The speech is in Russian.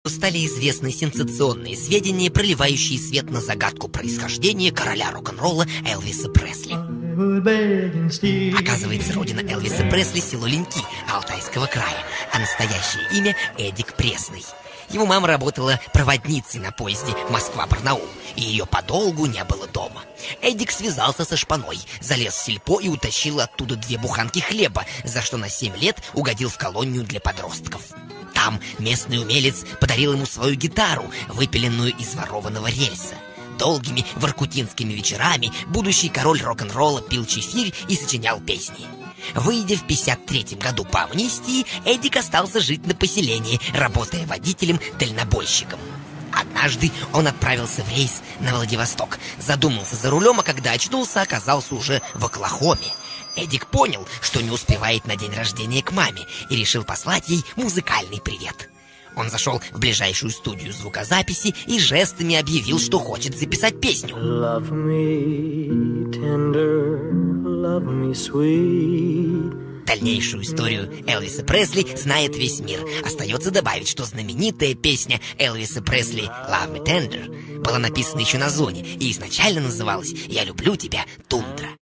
Стали известны сенсационные сведения, проливающие свет на загадку происхождения короля рок-н-ролла Элвиса Пресли. Оказывается, родина Элвиса Пресли — село Леньки Алтайского края, а настоящее имя — Эдик Пресный. Его мама работала проводницей на поезде Москва-Барнаул, и ее подолгу не было дома. Эдик связался со шпаной, залез в сельпо и утащил оттуда 2 буханки хлеба, за что на 7 лет угодил в колонию для подростков. Там местный умелец подарил ему свою гитару, выпиленную из ворованного рельса. Долгими воркутинскими вечерами будущий король рок-н-ролла пил чефирь и сочинял песни. Выйдя в 1953 году по амнистии, Эдик остался жить на поселении, работая водителем-дальнобойщиком. Однажды он отправился в рейс на Владивосток, задумался за рулем, а когда очнулся, оказался уже в Оклахоме. Эдик понял, что не успевает на день рождения к маме, и решил послать ей музыкальный привет. Он зашел в ближайшую студию звукозаписи и жестами объявил, что хочет записать песню. Love me tender, love me sweet. Дальнейшую историю Элвиса Пресли знает весь мир. Остается добавить, что знаменитая песня Элвиса Пресли «Love Me Tender» была написана еще на зоне и изначально называлась «Я люблю тебя, тундра».